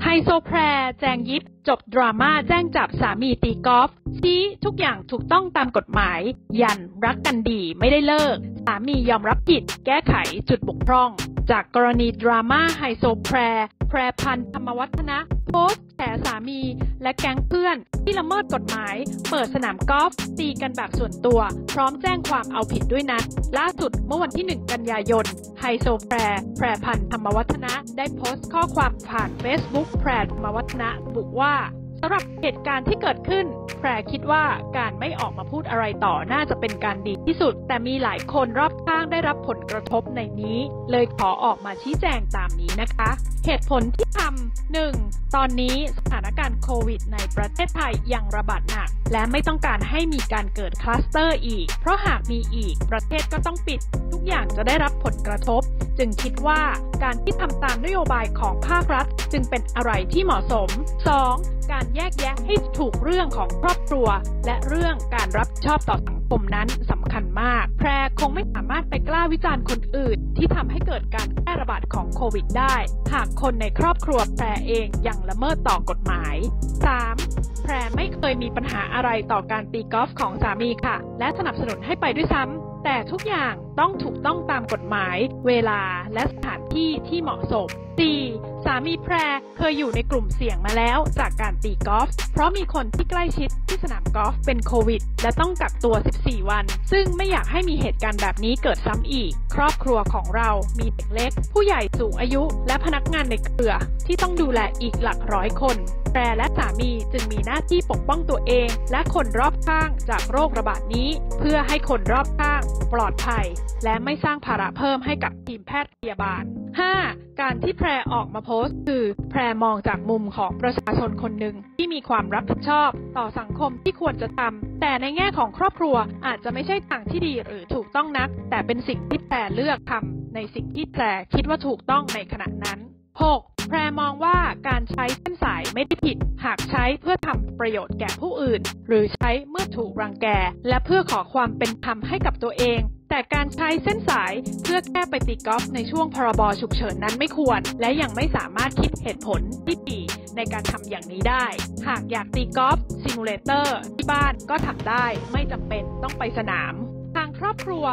โซแพรแจงยิบจบดราม่าแจ้งจับสามีตีกอล์ฟชี้ทุกอย่างถูกต้องตามกฎหมายยันรักกันดีไม่ได้เลิกสามียอมรับผิดแก้ไขจุดบกพร่องจากกรณีดราม่าไฮโซแพรพันธ์ธรรมวัฒนะโพสต์แฉสามีและแก๊งเพื่อนที่ละเมิดกฎหมายเปิดสนามกอล์ฟตีกันแบบส่วนตัวพร้อมแจ้งความเอาผิดด้วยนะล่าสุดเมื่อวันที่1 กันยายนไฮโซแพรพันธ์ธรรมวัฒนะได้โพสต์ข้อความผ่าน Facebook แพรธรรมวัฒนะระบุว่าสำหรับเหตุการณ์ที่เกิดขึ้นแพรคิดว่าการไม่ออกมาพูดอะไรต่อน่าจะเป็นการดีที่สุดแต่มีหลายคนรอบข้างได้รับผลกระทบในนี้เลยขอออกมาชี้แจงตามนี้นะคะเหตุผลที่ทำ 1. ตอนนี้สถานการณ์โควิดในประเทศไทยยังระบาดหนักและไม่ต้องการให้มีการเกิดคลัสเตอร์อีกเพราะหากมีอีกประเทศก็ต้องปิดทุกอย่างจะได้รับผลกระทบจึงคิดว่าการที่ทำตามนโยบายของภาครัฐจึงเป็นอะไรที่เหมาะสม 2. การแยกแยะให้ถูกเรื่องของครอบครัวและเรื่องการรับผิดชอบต่อสังคมนั้นสำคัญมากแพรคงไม่สามารถไปกล้าวิจารณ์คนอื่นที่ทำให้เกิดการแพร่ระบาดของโควิดได้หากคนในครอบครัวแพรเองยังละเมิดต่อกฎหมาย 3. แพรไม่เคยมีปัญหาอะไรต่อการตีกอล์ฟของสามีค่ะและสนับสนุนให้ไปด้วยซ้ำแต่ทุกอย่างต้องถูกต้องตามกฎหมายเวลาและสถานที่ที่เหมาะสม 4. สามีแพรเคยอยู่ในกลุ่มเสี่ยงมาแล้วจากการตีกอล์ฟเพราะมีคนที่ใกล้ชิดที่สนามกอล์ฟเป็นโควิดและต้องกักตัว14 วันซึ่งไม่อยากให้มีเหตุการณ์แบบนี้เกิดซ้ำอีกครอบครัวของเรามีเด็กเล็กผู้ใหญ่สูงอายุและพนักงานในเครือที่ต้องดูแลอีกหลักร้อยคนแพรและสามีจึงมีหน้าที่ปกป้องตัวเองและคนรอบข้างจากโรคระบาดนี้เพื่อให้คนรอบข้างปลอดภัยและไม่สร้างภาระเพิ่มให้กับทีมแพทย์พยาบาล 5. การที่แพรออกมาโพสต์คือแพรมองจากมุมของประชาชนคนหนึ่งที่มีความรับผิดชอบต่อสังคมที่ควรจะทำแต่ในแง่ของครอบครัวอาจจะไม่ใช่ทางที่ดีหรือถูกต้องนักแต่เป็นสิ่งที่แพรเลือกทำในสิ่งที่แพรคิดว่าถูกต้องในขณะนั้น 6. แพรมองว่าการใช้เส้นสายไม่ได้ผิดหากใช้เพื่อทำประโยชน์แก่ผู้อื่นหรือใช้เมื่อถูกรังแกและเพื่อขอความเป็นธรรมให้กับตัวเองแต่การใช้เส้นสายเพื่อแค่ไปตีกอล์ฟในช่วงพรบฉุกเฉินนั้นไม่ควรและยังไม่สามารถคิดเหตุผลที่ดีในการทำอย่างนี้ได้หากอยากตีกอล์ฟซิมูเลเตอร์ที่บ้านก็ทำได้ไม่จำเป็นต้องไปสนามทางครอบครัว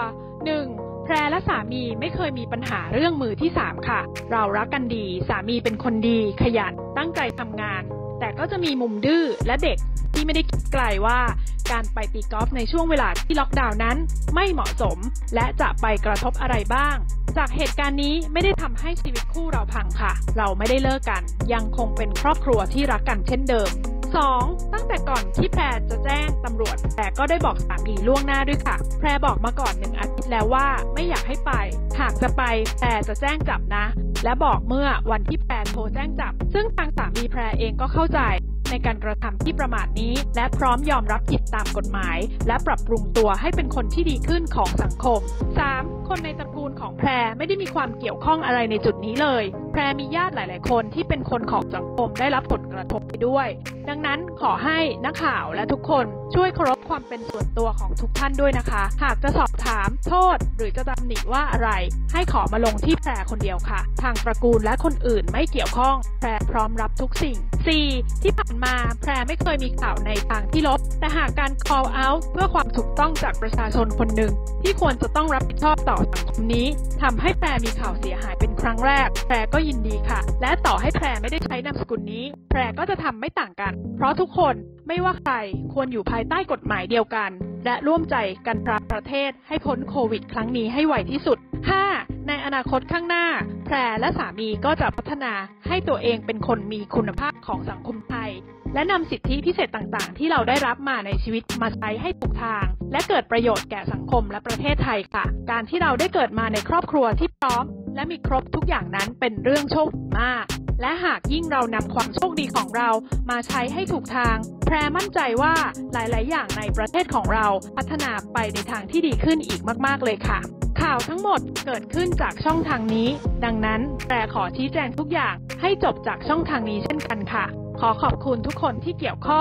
1. แพรและสามีไม่เคยมีปัญหาเรื่องมือที่3ค่ะเรารักกันดีสามีเป็นคนดีขยันตั้งใจทำงานแต่ก็จะมีมุมดื้อและเด็กที่ไม่ได้คิดไกลว่าการไปตีกอล์ฟในช่วงเวลาที่ล็อกดาวน์นั้นไม่เหมาะสมและจะไปกระทบอะไรบ้างจากเหตุการณ์นี้ไม่ได้ทำให้ชีวิตคู่เราพังค่ะเราไม่ได้เลิกกันยังคงเป็นครอบครัวที่รักกันเช่นเดิม 2. ตั้งแต่ก่อนที่แพรจะแจ้งตำรวจแต่ก็ได้บอกสามีล่วงหน้าด้วยค่ะแพรบอกมาก่อน1 อาทิตย์แล้วว่าไม่อยากให้ไปหากจะไปแพรจะแจ้งจับนะและบอกเมื่อวันที่แพรโทรแจ้งจับซึ่งทางสามีแพรเองก็เข้าใจในการกระทำที่ประมาทนี้และพร้อมยอมรับผิดตามกฎหมายและปรับปรุงตัวให้เป็นคนที่ดีขึ้นของสังคม 3. คนในตระกูลของแพรไม่ได้มีความเกี่ยวข้องอะไรในจุดนี้เลยแพรมีญาติหลายๆคนที่เป็นคนของสังคมได้รับผลกระทบไปด้วยดังนั้นขอให้นักข่าวและทุกคนช่วยเคารพความเป็นส่วนตัวของทุกท่านด้วยนะคะหากจะสอบถามโทษหรือจะตำหนิว่าอะไรให้ขอมาลงที่แพรคนเดียวค่ะทางตระกูลและคนอื่นไม่เกี่ยวข้องแพรพร้อมรับทุกสิ่ง 4. ที่ผ่านมาแพรไม่เคยมีข่าวในทางที่ลบแต่หากการ call out เพื่อความถูกต้องจากประชาชนคนหนึ่งที่ควรจะต้องรับผิดชอบต่อสังคมนี้ทำให้แพรมีข่าวเสียหายเป็นครั้งแรกแพรก็ยินดีค่ะและต่อให้แพรไม่ได้ใช้นามสกุลนี้แพรก็จะทำไม่ต่างกันเพราะทุกคนไม่ว่าใครควรอยู่ภายใต้กฎหมายเดียวกันและร่วมใจกันพาประเทศให้พ้นโควิดครั้งนี้ให้ไวที่สุด 5. ในอนาคตข้างหน้าแพรและสามีก็จะพัฒนาให้ตัวเองเป็นคนมีคุณภาพของสังคมไทยและนำสิทธิพิเศษต่างๆที่เราได้รับมาในชีวิตมาใช้ให้ถูกทางและเกิดประโยชน์แก่สังคมและประเทศไทยค่ะการที่เราได้เกิดมาในครอบครัวที่พร้อมและมีครบทุกอย่างนั้นเป็นเรื่องโชคดีมากและหากยิ่งเรานำความโชคดีของเรามาใช้ให้ถูกทางแพรมั่นใจว่าหลายๆอย่างในประเทศของเราพัฒนาไปในทางที่ดีขึ้นอีกมากๆเลยค่ะข่าวทั้งหมดเกิดขึ้นจากช่องทางนี้ดังนั้นแพรขอชี้แจงทุกอย่างให้จบจากช่องทางนี้เช่นกันค่ะขอขอบคุณทุกคนที่เกี่ยวข้อง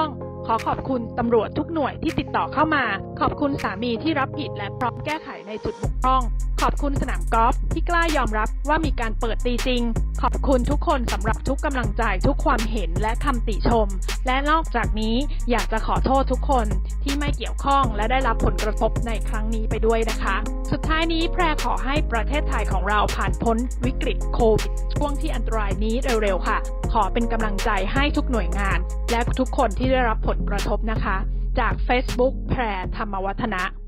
ขอขอบคุณตำรวจทุกหน่วยที่ติดต่อเข้ามาขอบคุณสามีที่รับผิดและพร้อมแก้ไขในจุดบกพร่องขอบคุณสนามกอล์ฟที่กล้ายอมรับว่ามีการเปิดตีจริงขอบคุณทุกคนสำหรับทุกกำลังใจทุกความเห็นและคำติชมและนอกจากนี้อยากจะขอโทษทุกคนที่ไม่เกี่ยวข้องและได้รับผลกระทบในครั้งนี้ไปด้วยนะคะสุดท้ายนี้แพรขอให้ประเทศไทยของเราผ่านพ้นวิกฤตโควิดช่วงที่อันตรายนี้เร็วๆค่ะขอเป็นกำลังใจให้ทุกหน่วยงานและทุกคนที่ได้รับผลกระทบนะคะจาก Facebook แพรธรรมวัฒนะ